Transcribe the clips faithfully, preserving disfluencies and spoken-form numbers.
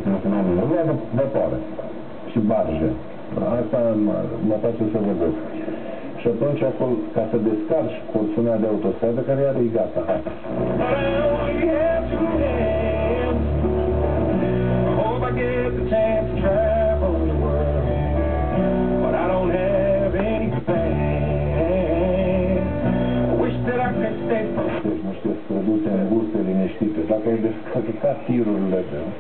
Nu avea văpoare și barge. Asta mă face să vedeți. Și atunci, acolo, ca să descarci porțiunea de autostradă, care are gata. Deci nu știu, să duce în guste liniștite. Dacă ai descărcat tirurile,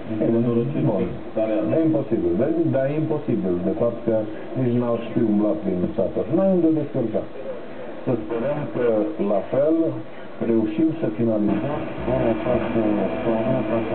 e imposibil. Dar e imposibil, de fapt, că nici n-au știu umbla prin satul. N-ai unde descărca. Să sperăm că, la fel, reușim să finalizăm în această